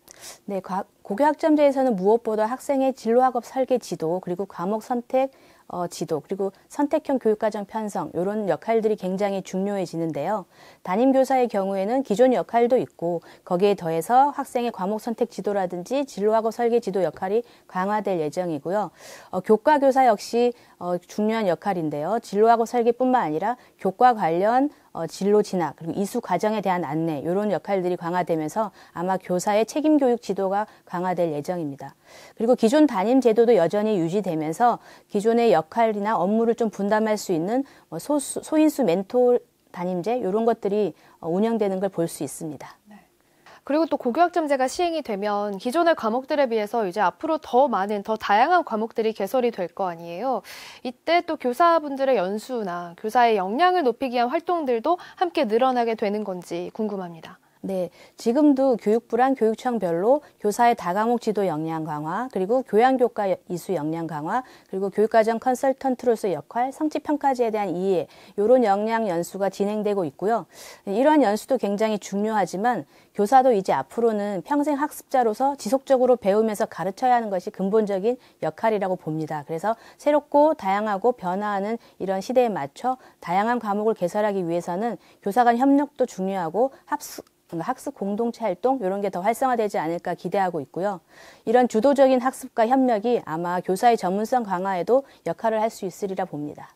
네, 고교학점제에서는 무엇보다 학생의 진로학업 설계 지도 그리고 과목 선택 어, 지도 그리고 선택형 교육과정 편성 이런 역할들이 굉장히 중요해지는데요. 담임교사의 경우에는 기존 역할도 있고 거기에 더해서 학생의 과목 선택 지도라든지 진로학업 설계 지도 역할이 강화될 예정이고요. 어, 교과교사 역시 어, 중요한 역할인데요. 진로학업 설계뿐만 아니라 교과 관련 어, 진로 진학 그리고 이수 과정에 대한 안내 이런 역할들이 강화되면서 아마 교사의 책임 교육 지도가 강화될 예정입니다. 그리고 기존 담임 제도도 여전히 유지되면서 기존의 역할이나 업무를 좀 분담할 수 있는 소, 소인수 멘토 담임제 이런 것들이 운영되는 걸 볼 수 있습니다. 그리고 또 고교학점제가 시행이 되면 기존의 과목들에 비해서 이제 앞으로 더 많은, 더 다양한 과목들이 개설이 될 거 아니에요. 이때 또 교사분들의 연수나 교사의 역량을 높이기 위한 활동들도 함께 늘어나게 되는 건지 궁금합니다. 네, 지금도 교육부랑 교육청별로 교사의 다과목 지도 역량 강화, 그리고 교양교과 이수 역량 강화, 그리고 교육과정 컨설턴트로서의 역할, 성취평가제에 대한 이해, 이런 역량 연수가 진행되고 있고요. 이러한 연수도 굉장히 중요하지만 교사도 이제 앞으로는 평생 학습자로서 지속적으로 배우면서 가르쳐야 하는 것이 근본적인 역할이라고 봅니다. 그래서 새롭고 다양하고 변화하는 이런 시대에 맞춰 다양한 과목을 개설하기 위해서는 교사 간 협력도 중요하고 합숙 학습 공동체 활동 이런 게 더 활성화되지 않을까 기대하고 있고요. 이런 주도적인 학습과 협력이 아마 교사의 전문성 강화에도 역할을 할 수 있으리라 봅니다.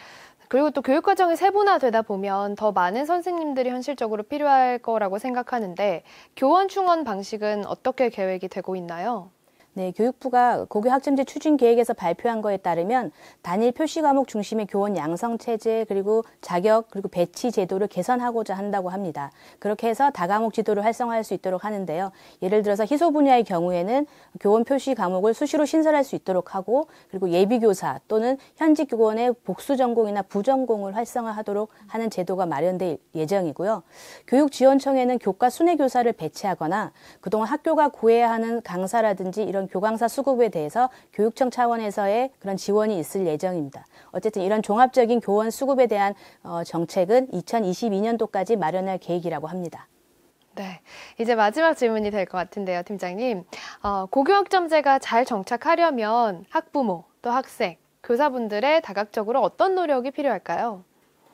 그리고 또 교육과정이 세분화되다 보면 더 많은 선생님들이 현실적으로 필요할 거라고 생각하는데 교원 충원 방식은 어떻게 계획이 되고 있나요? 네, 교육부가 고교학점제 추진 계획에서 발표한 거에 따르면 단일 표시 과목 중심의 교원 양성 체제 그리고 자격 그리고 배치 제도를 개선하고자 한다고 합니다. 그렇게 해서 다과목 지도를 활성화할 수 있도록 하는데요. 예를 들어서 희소 분야의 경우에는 교원 표시 과목을 수시로 신설할 수 있도록 하고 그리고 예비 교사 또는 현직 교원의 복수 전공이나 부전공을 활성화하도록 하는 제도가 마련될 예정이고요. 교육지원청에는 교과 순회 교사를 배치하거나 그동안 학교가 구해야 하는 강사라든지 이런 교강사 수급에 대해서 교육청 차원에서의 그런 지원이 있을 예정입니다. 어쨌든 이런 종합적인 교원 수급에 대한 어, 정책은 이천이십이 년도까지 마련할 계획이라고 합니다. 네, 이제 마지막 질문이 될 것 같은데요, 팀장님. 어, 고교학점제가 잘 정착하려면 학부모, 또 학생, 교사분들의 다각적으로 어떤 노력이 필요할까요?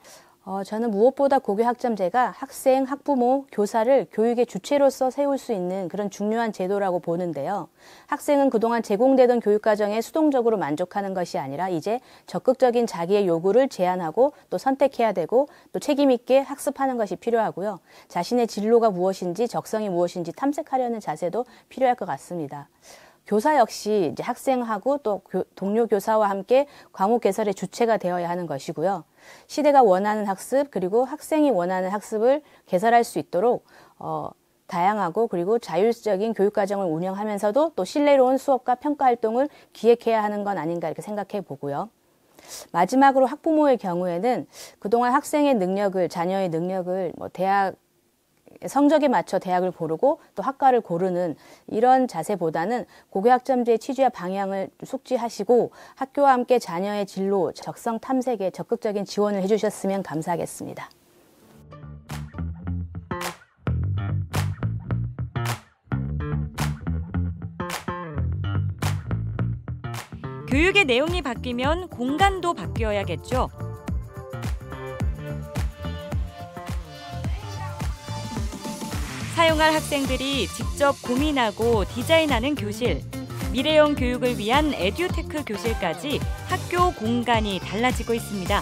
어, 저는 무엇보다 고교학점제가 학생, 학부모, 교사를 교육의 주체로서 세울 수 있는 그런 중요한 제도라고 보는데요. 학생은 그동안 제공되던 교육과정에 수동적으로 만족하는 것이 아니라 이제 적극적인 자기의 요구를 제안하고 또 선택해야 되고 또 책임 있게 학습하는 것이 필요하고요. 자신의 진로가 무엇인지 적성이 무엇인지 탐색하려는 자세도 필요할 것 같습니다. 교사 역시 이제 학생하고 또 교, 동료 교사와 함께 과목 개설의 주체가 되어야 하는 것이고요. 시대가 원하는 학습 그리고 학생이 원하는 학습을 개설할 수 있도록 어, 다양하고 그리고 자율적인 교육과정을 운영하면서도 또 신뢰로운 수업과 평가 활동을 기획해야 하는 건 아닌가 이렇게 생각해 보고요. 마지막으로 학부모의 경우에는 그동안 학생의 능력을 자녀의 능력을 뭐 대학 성적에 맞춰 대학을 고르고 또 학과를 고르는 이런 자세보다는 고교학점제의 취지와 방향을 숙지하시고 학교와 함께 자녀의 진로, 적성 탐색에 적극적인 지원을 해주셨으면 감사하겠습니다. 교육의 내용이 바뀌면 공간도 바뀌어야겠죠. 사용할 학생들이 직접 고민하고 디자인하는 교실, 미래형 교육을 위한 에듀테크 교실까지 학교 공간이 달라지고 있습니다.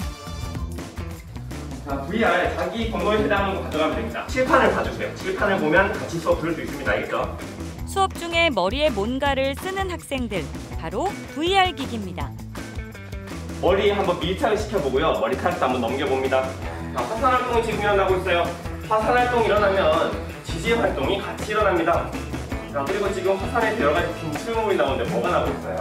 자, 브이알 자기 번거에 해당하는 거 가져가면 됩니다. 칠판을 봐주세요. 칠판을 보면 같이 수업 들을 수 있습니다. 알겠죠? 수업 중에 머리에 뭔가를 쓰는 학생들, 바로 브이알 기기입니다. 머리 한번 밀착을 시켜보고요. 머리카락도 한번 넘겨봅니다. 자, 화산 활동이 지금 일어나고 있어요. 화산 활동이 일어나면 지지 활동이 같이 일어납니다. 자, 그리고 지금 화산에 여러 가지 분출물이 나오는데 뭐가 나오고 있어요?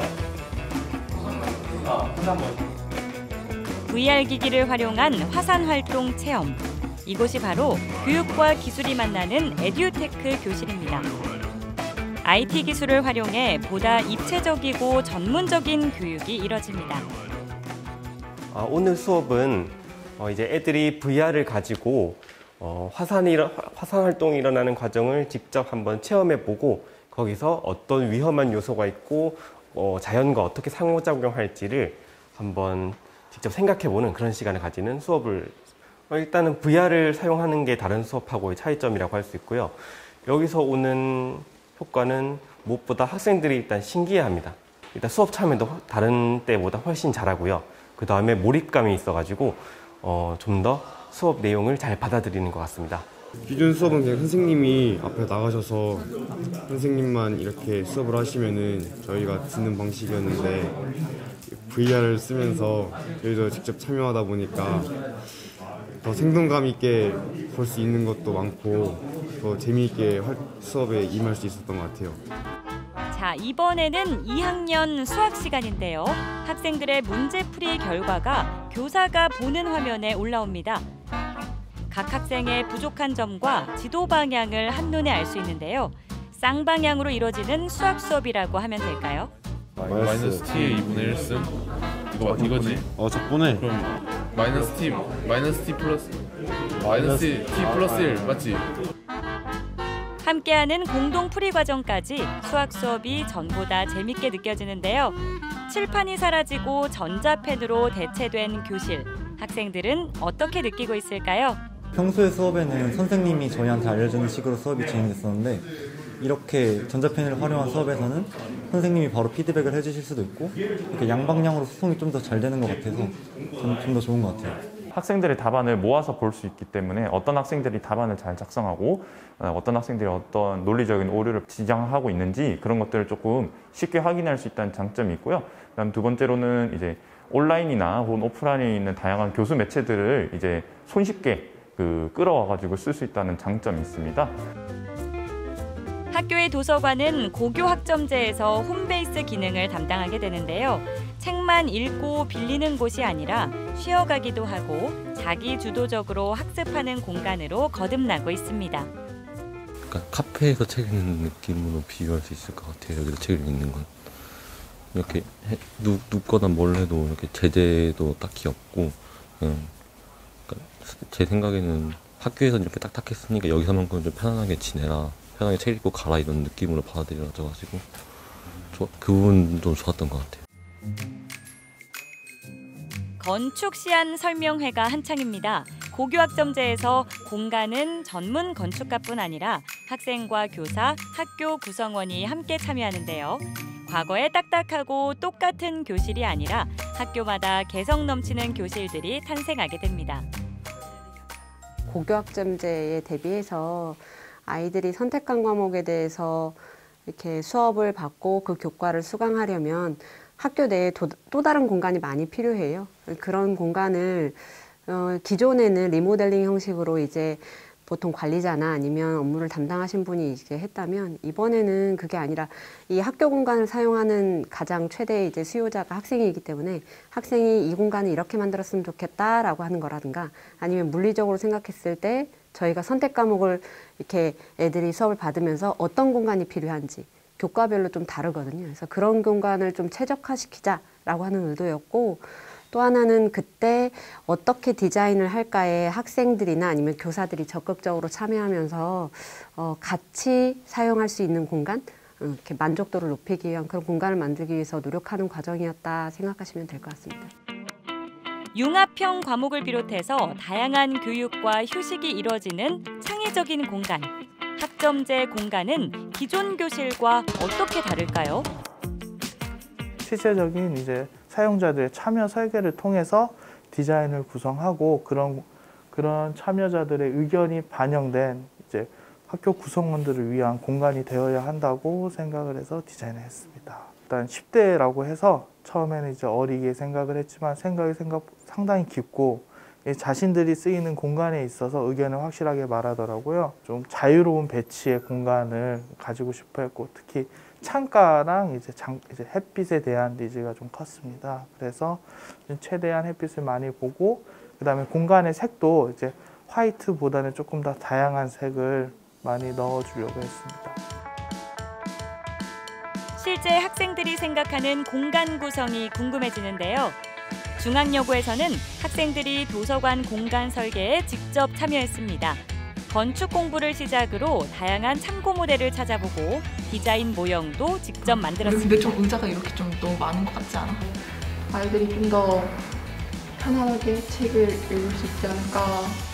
아, 화산물. 브이알 기기를 활용한 화산 활동 체험. 이곳이 바로 교육과 기술이 만나는 에듀테크 교실입니다. 아이티 기술을 활용해 보다 입체적이고 전문적인 교육이 이뤄집니다. 아, 오늘 수업은 어, 이제 애들이 브이알을 가지고 어, 화산이, 화산 활동이 일어나는 과정을 직접 한번 체험해보고 거기서 어떤 위험한 요소가 있고 어, 자연과 어떻게 상호작용할지를 한번 직접 생각해보는 그런 시간을 가지는 수업을 어, 일단은 브이알을 사용하는 게 다른 수업하고의 차이점이라고 할 수 있고요. 여기서 오는 효과는 무엇보다 학생들이 일단 신기해합니다. 일단 수업 참여도 다른 때보다 훨씬 잘하고요. 그 다음에 몰입감이 있어가지고 어, 좀 더 수업 내용을 잘 받아들이는 것 같습니다. 기존 수업은 그냥 선생님이 앞에 나가셔서 선생님만 이렇게 수업을 하시면은 저희가 듣는 방식이었는데 브이알을 쓰면서 저희도 직접 참여하다 보니까 더 생동감 있게 볼 수 있는 것도 많고 더 재미있게 수업에 임할 수 있었던 것 같아요. 자, 이번에는 이 학년 수학 시간인데요. 학생들의 문제풀이 결과가 교사가 보는 화면에 올라옵니다. 각 학생의 부족한 점과 지도 방향을 한눈에 알 수 있는데요. 쌍방향으로 이루어지는 수학 수업이라고 하면 될까요? 마이너스 t의 이분의 일 승 이거 어, 이거지? 어 적분해. 그럼 마이너스 t 마이너스 t 플러스 마이너스 t 플러스 일 맞지? 함께하는 공동 풀이 과정까지 수학 수업이 전보다 재밌게 느껴지는데요. 칠판이 사라지고 전자펜으로 대체된 교실. 학생들은 어떻게 느끼고 있을까요? 평소의 수업에는 선생님이 저희한테 알려주는 식으로 수업이 진행됐었는데 이렇게 전자펜을 활용한 수업에서는 선생님이 바로 피드백을 해주실 수도 있고 이렇게 양방향으로 소통이 좀 더 잘 되는 것 같아서 저는 좀 더 좋은 것 같아요. 학생들의 답안을 모아서 볼 수 있기 때문에 어떤 학생들이 답안을 잘 작성하고 어떤 학생들이 어떤 논리적인 오류를 지적하고 있는지 그런 것들을 조금 쉽게 확인할 수 있다는 장점이 있고요. 그다음 두 번째로는 이제 온라인이나 혹은 오프라인에 있는 다양한 교수 매체들을 이제 손쉽게 그 끌어와가지고 쓸 수 있다는 장점이 있습니다. 학교의 도서관은 고교 학점제에서 홈베이스 기능을 담당하게 되는데요. 책만 읽고 빌리는 곳이 아니라 쉬어가기도 하고 자기 주도적으로 학습하는 공간으로 거듭나고 있습니다. 그러니까 카페에서 책 읽는 느낌으로 비교할 수 있을 것 같아요. 여기서 책을 읽는 건. 이렇게 해, 누, 눕거나 뭘 해도 이렇게 제재도 딱히 없고 그냥 그러니까 제 생각에는 학교에서 이렇게 딱딱했으니까 여기서만큼 좀 편안하게 지내라. 편하게 책 읽고 가라 이런 느낌으로 받아들여져가지고 저, 그 부분 좀 좋았던 것 같아요. 건축 시안 설명회가 한창입니다. 고교 학점제에서 공간은 전문 건축가뿐 아니라 학생과 교사, 학교 구성원이 함께 참여하는데요. 과거의 딱딱하고 똑같은 교실이 아니라 학교마다 개성 넘치는 교실들이 탄생하게 됩니다. 고교 학점제에 대비해서 아이들이 선택한 과목에 대해서 이렇게 수업을 받고 그 교과를 수강하려면 학교 내에 도, 또 다른 공간이 많이 필요해요. 그런 공간을 어, 기존에는 리모델링 형식으로 이제 보통 관리자나 아니면 업무를 담당하신 분이 이제 했다면 이번에는 그게 아니라 이 학교 공간을 사용하는 가장 최대 이제 수요자가 학생이기 때문에 학생이 이 공간을 이렇게 만들었으면 좋겠다라고 하는 거라든가 아니면 물리적으로 생각했을 때 저희가 선택 과목을 이렇게 애들이 수업을 받으면서 어떤 공간이 필요한지 교과별로 좀 다르거든요. 그래서 그런 공간을 좀 최적화시키자라고 하는 의도였고 또 하나는 그때 어떻게 디자인을 할까에 학생들이나 아니면 교사들이 적극적으로 참여하면서 어, 같이 사용할 수 있는 공간 이렇게 만족도를 높이기 위한 그런 공간을 만들기 위해서 노력하는 과정이었다 생각하시면 될 것 같습니다. 융합형 과목을 비롯해서 다양한 교육과 휴식이 이루어지는 창의적인 공간. 학점제 공간은 기존 교실과 어떻게 다를까요? 실제적인 이제 사용자들의 참여 설계를 통해서 디자인을 구성하고 그런 그런 참여자들의 의견이 반영된 이제 학교 구성원들을 위한 공간이 되어야 한다고 생각을 해서 디자인을 했습니다. 일단 십 대라고 해서 처음에는 이제 어리게 생각을 했지만 생각이 생각 상당히 깊고 자신들이 쓰이는 공간에 있어서 의견을 확실하게 말하더라고요. 좀 자유로운 배치의 공간을 가지고 싶어 했고 특히 창가랑 이제, 장, 이제 햇빛에 대한 니즈가 좀 컸습니다. 그래서 최대한 햇빛을 많이 보고 그다음에 공간의 색도 이제 화이트보다는 조금 더 다양한 색을 많이 넣어주려고 했습니다. 실제 학생들이 생각하는 공간 구성이 궁금해지는데요. 중앙여고에서는 학생들이 도서관 공간 설계에 직접 참여했습니다. 건축 공부를 시작으로 다양한 참고 모델을 찾아보고 디자인 모형도 직접 만들었습니다. 근데 좀 의자가 이렇게 좀 너무 많은 것 같지 않아? 아이들이 좀 더 편안하게 책을 읽을 수 있지 않을까.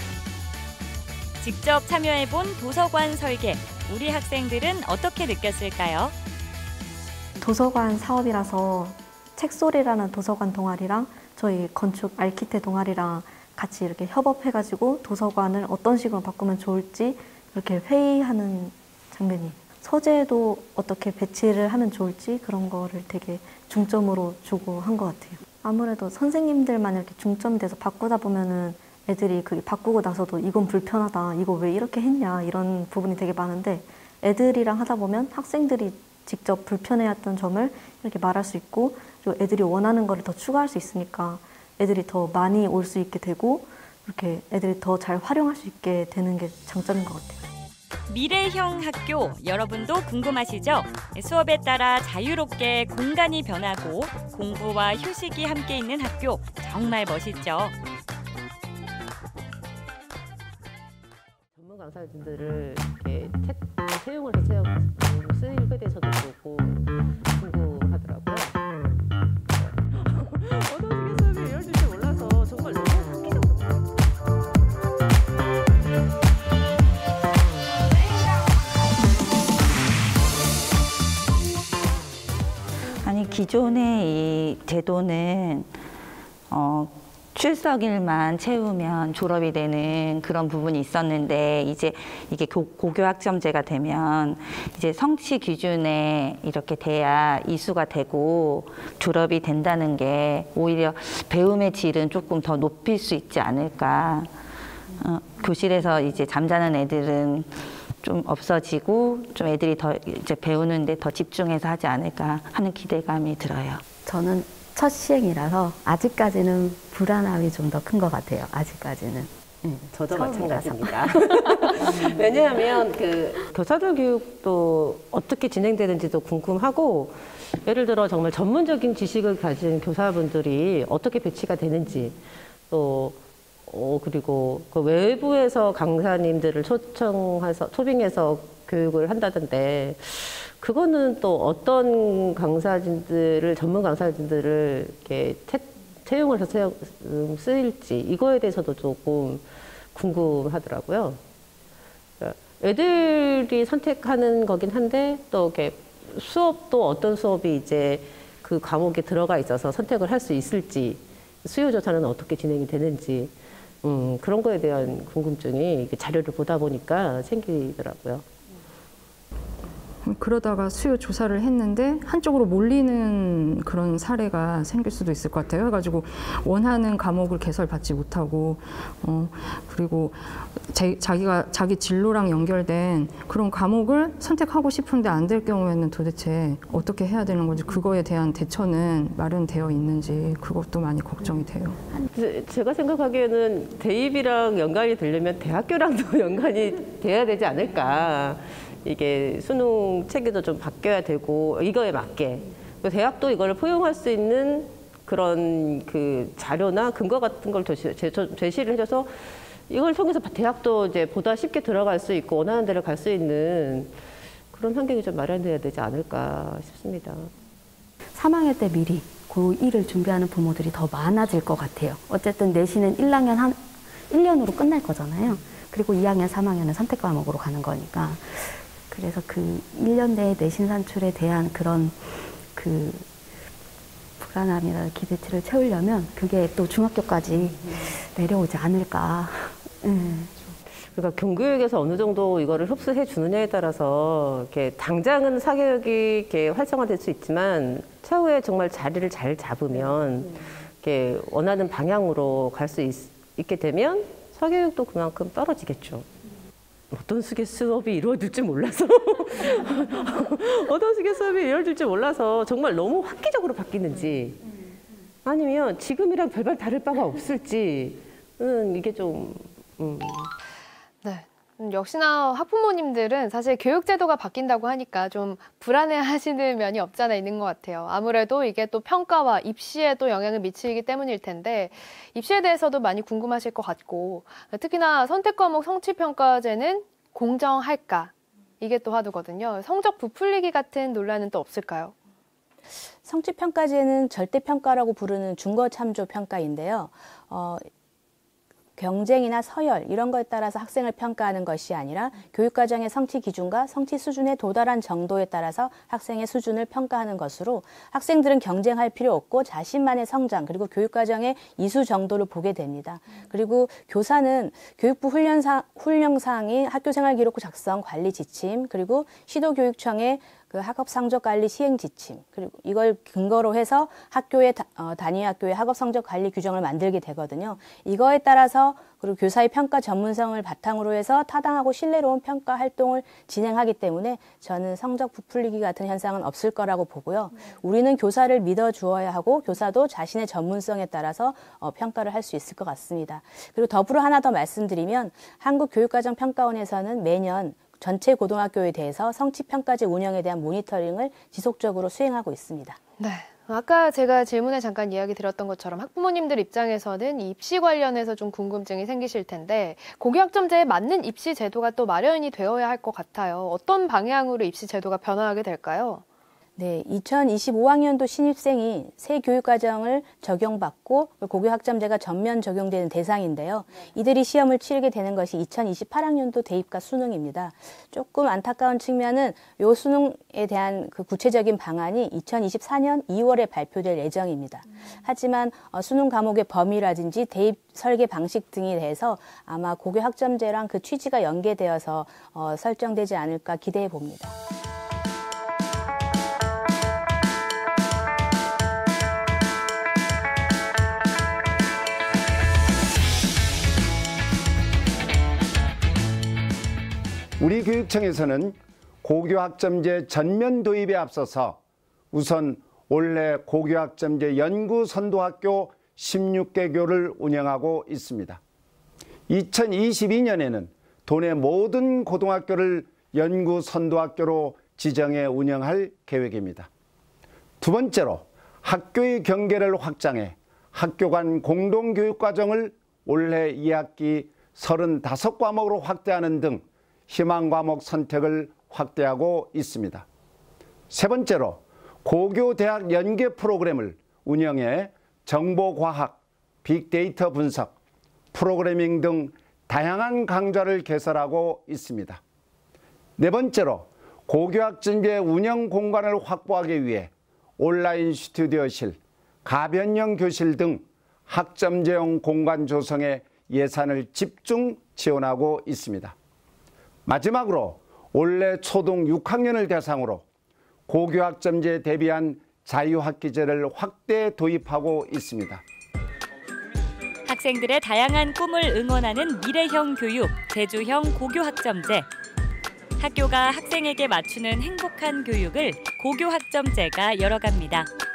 직접 참여해본 도서관 설계, 우리 학생들은 어떻게 느꼈을까요? 도서관 사업이라서 책소리라는 도서관 동아리랑 저희 건축 알키테 동아리랑 같이 이렇게 협업해가지고 도서관을 어떤 식으로 바꾸면 좋을지 이렇게 회의하는 장면이 서재도 어떻게 배치를 하면 좋을지 그런 거를 되게 중점으로 주고 한 것 같아요. 아무래도 선생님들만 이렇게 중점이 돼서 바꾸다 보면은 애들이 그게 바꾸고 나서도 이건 불편하다, 이거 왜 이렇게 했냐 이런 부분이 되게 많은데 애들이랑 하다 보면 학생들이 직접 불편해했던 점을 이렇게 말할 수 있고 그리고 애들이 원하는 거를 더 추가할 수 있으니까 애들이 더 많이 올 수 있게 되고 이렇게 애들이 더 잘 활용할 수 있게 되는 게 장점인 것 같아요. 미래형 학교, 여러분도 궁금하시죠? 수업에 따라 자유롭게 공간이 변하고 공부와 휴식이 함께 있는 학교, 정말 멋있죠? 전문 강사진들을 이렇게 채용을 해서 쓰이게 돼서도 그렇고 궁금하더라고요. 어떤 수업을 이뤄질지 몰라서 정말 너무 획기적으로. 아니 기존의 이 제도는 어, 출석일만 채우면 졸업이 되는 그런 부분이 있었는데 이제 이게 고교 학점제가 되면 이제 성취 기준에 이렇게 돼야 이수가 되고 졸업이 된다는 게 오히려 배움의 질은 조금 더 높일 수 있지 않을까. 어, 교실에서 이제 잠자는 애들은 좀 없어지고 좀 애들이 더 이제 배우는데 더 집중해서 하지 않을까 하는 기대감이 들어요. 저는 첫 시행이라서 아직까지는 불안함이 좀 더 큰 것 같아요. 아직까지는. 네, 저도 처음이라서. 마찬가지입니다. 왜냐하면 그 교사들 교육도 어떻게 진행되는지도 궁금하고 예를 들어 정말 전문적인 지식을 가진 교사분들이 어떻게 배치가 되는지 또 어, 그리고 그 외부에서 강사님들을 초청해서 초빙해서 교육을 한다던데 그거는 또 어떤 강사진들을 전문 강사진들을 이렇게 채, 채용을 해서 쓰일지 이거에 대해서도 조금 궁금하더라고요. 그러니까 애들이 선택하는 거긴 한데 또 이렇게 수업도 어떤 수업이 이제 그 과목에 들어가 있어서 선택을 할 수 있을지 수요 조사는 어떻게 진행이 되는지 음, 그런 거에 대한 궁금증이 자료를 보다 보니까 생기더라고요. 그러다가 수요 조사를 했는데 한쪽으로 몰리는 그런 사례가 생길 수도 있을 것 같아요. 그래가지고 원하는 과목을 개설받지 못하고 어, 그리고 제, 자기가 자기 진로랑 연결된 그런 과목을 선택하고 싶은데 안 될 경우에는 도대체 어떻게 해야 되는 건지 그거에 대한 대처는 마련되어 있는지 그것도 많이 걱정이 돼요. 제가 생각하기에는 대입이랑 연관이 되려면 대학교랑도 연관이 돼야 되지 않을까. 이게 수능 체계도 좀 바뀌어야 되고 이거에 맞게 대학도 이거를 포용할 수 있는 그런 그 자료나 근거 같은 걸 제시를 해줘서 이걸 통해서 대학도 이제 보다 쉽게 들어갈 수 있고 원하는 데를 갈 수 있는 그런 환경이 좀 마련돼야 되지 않을까 싶습니다. 삼 학년 때 미리 고일을 준비하는 부모들이 더 많아질 것 같아요. 어쨌든 내신은 일 학년 한 일 년으로 끝날 거잖아요. 그리고 이 학년, 삼 학년은 선택 과목으로 가는 거니까. 그래서 그 일 년 내에 내신 산출에 대한 그런 그 불안함이나 기대치를 채우려면 그게 또 중학교까지 내려오지 않을까. 음. 그러니까 경교육에서 어느 정도 이거를 흡수해 주느냐에 따라서 이렇게 당장은 사교육이 이렇게 활성화될 수 있지만 차후에 정말 자리를 잘 잡으면 이렇게 원하는 방향으로 갈 수 있게 되면 사교육도 그만큼 떨어지겠죠. 어떤 식의 수업이 이루어질지 몰라서 어떤 식의 수업이 이루어질지 몰라서 정말 너무 획기적으로 바뀌는지 아니면 지금이랑 별반 다를 바가 없을지는 이게 좀 음. 네. 역시나 학부모님들은 사실 교육제도가 바뀐다고 하니까 좀 불안해하시는 면이 없잖아 있는 것 같아요. 아무래도 이게 또 평가와 입시에 또 영향을 미치기 때문일 텐데 입시에 대해서도 많이 궁금하실 것 같고 특히나 선택과목 성취평가제는 공정할까? 이게 또 하두거든요. 성적 부풀리기 같은 논란은 또 없을까요? 성취평가제는 절대평가라고 부르는 중거참조평가인데요. 어, 경쟁이나 서열 이런 거에 따라서 학생을 평가하는 것이 아니라 교육과정의 성취 기준과 성취 수준에 도달한 정도에 따라서 학생의 수준을 평가하는 것으로 학생들은 경쟁할 필요 없고 자신만의 성장 그리고 교육과정의 이수 정도를 보게 됩니다. 그리고 교사는 교육부 훈련사, 훈령사항인 학교생활기록부 작성 관리 지침 그리고 시도교육청의 그 학업 성적 관리 시행 지침 그리고 이걸 근거로 해서 학교의 어, 단위 학교의 학업 성적 관리 규정을 만들게 되거든요. 이거에 따라서 그리고 교사의 평가 전문성을 바탕으로 해서 타당하고 신뢰로운 평가 활동을 진행하기 때문에 저는 성적 부풀리기 같은 현상은 없을 거라고 보고요. 우리는 교사를 믿어 주어야 하고 교사도 자신의 전문성에 따라서 어, 평가를 할 수 있을 것 같습니다. 그리고 더불어 하나 더 말씀드리면 한국교육과정평가원에서는 매년 전체 고등학교에 대해서 성취평가제 운영에 대한 모니터링을 지속적으로 수행하고 있습니다. 네. 아까 제가 질문에 잠깐 이야기 드렸던 것처럼 학부모님들 입장에서는 입시 관련해서 좀 궁금증이 생기실 텐데 고교학점제에 맞는 입시 제도가 또 마련이 되어야 할 것 같아요. 어떤 방향으로 입시 제도가 변화하게 될까요? 네, 이천이십오 학년도 신입생이 새 교육과정을 적용받고 고교학점제가 전면 적용되는 대상인데요. 이들이 시험을 치르게 되는 것이 이천이십팔 학년도 대입과 수능입니다. 조금 안타까운 측면은 이 수능에 대한 그 구체적인 방안이 이천이십사 년 이월에 발표될 예정입니다. 하지만 수능 과목의 범위라든지 대입 설계 방식 등에 대해서 아마 고교학점제랑 그 취지가 연계되어서 어, 설정되지 않을까 기대해 봅니다. 우리 교육청에서는 고교학점제 전면 도입에 앞서서 우선 올해 고교학점제 연구 선도학교 십육 개 교를 운영하고 있습니다. 이천이십이 년에는 도내 모든 고등학교를 연구 선도학교로 지정해 운영할 계획입니다. 두 번째로 학교의 경계를 확장해 학교 간 공동교육과정을 올해 이 학기 서른다섯 과목으로 확대하는 등 희망 과목 선택을 확대하고 있습니다. 세 번째로 고교대학 연계 프로그램을 운영해 정보과학, 빅데이터 분석, 프로그래밍 등 다양한 강좌를 개설하고 있습니다. 네 번째로 고교학점제 운영 공간을 확보하기 위해 온라인 스튜디오실, 가변형 교실 등 학점제용 공간 조성에 예산을 집중 지원하고 있습니다. 마지막으로 올해 초등 육 학년을 대상으로 고교학점제에 대비한 자유학기제를 확대 도입하고 있습니다. 학생들의 다양한 꿈을 응원하는 미래형 교육, 제주형 고교학점제. 학교가 학생에게 맞추는 행복한 교육을 고교학점제가 열어갑니다.